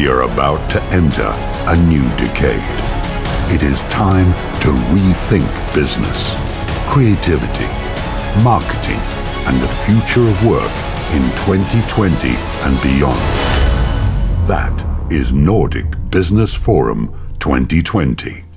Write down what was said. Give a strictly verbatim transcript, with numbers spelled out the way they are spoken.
We are about to enter a new decade. It is time to rethink business, creativity, marketing, and the future of work in twenty twenty and beyond. That is Nordic Business Forum twenty twenty.